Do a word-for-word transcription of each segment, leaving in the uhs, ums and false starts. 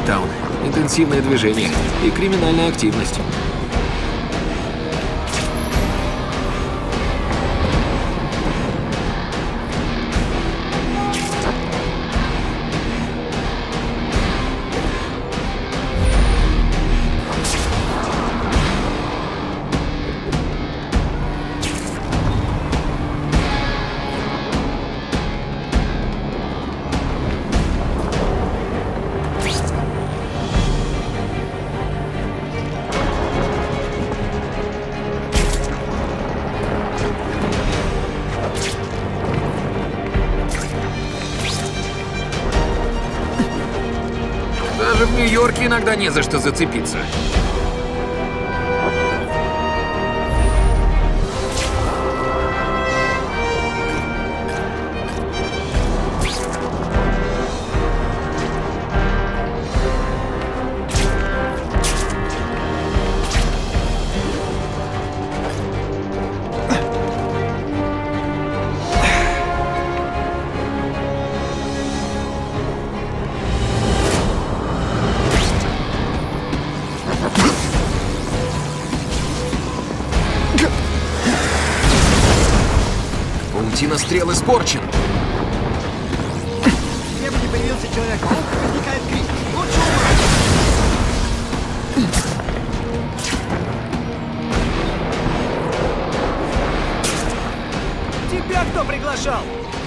Чайнатаун. Интенсивное движение и криминальная активность. Даже в Нью-Йорке иногда не за что зацепиться. Паутина стрел испорчен. Где бы ни появился Человек-паук, возникает крик. Лучше убрать. Тебя кто приглашал?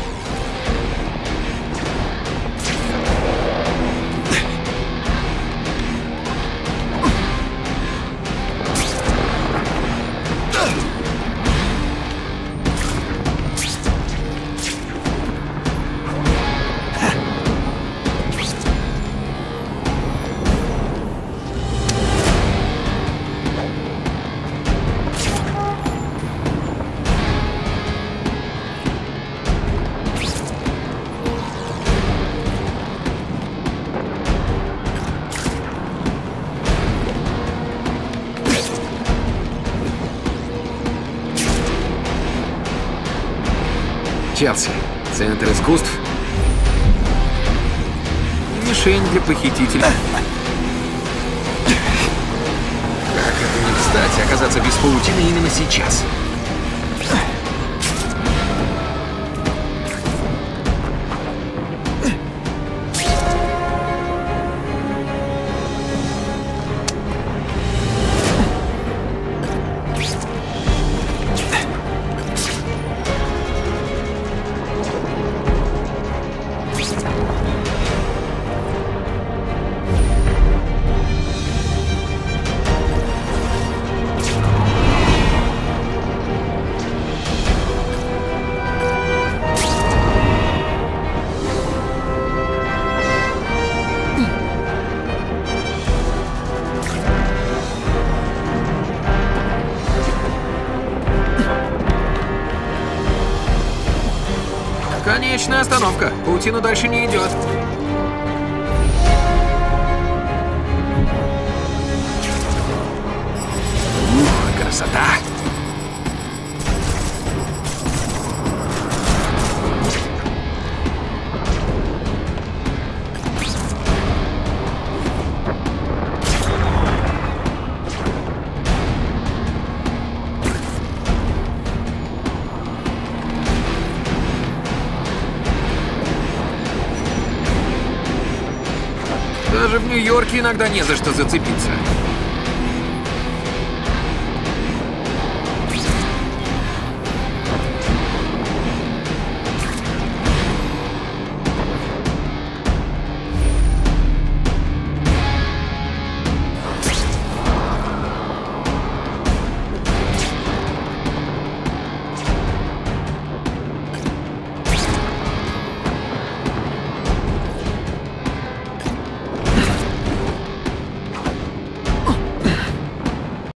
Челси. Центр искусств. Мишень для похитителя. Как это не кстати оказаться без паутины именно сейчас. Конечная остановка. Паутина дальше не идет. Ух, красота! Даже в Нью-Йорке иногда не за что зацепиться.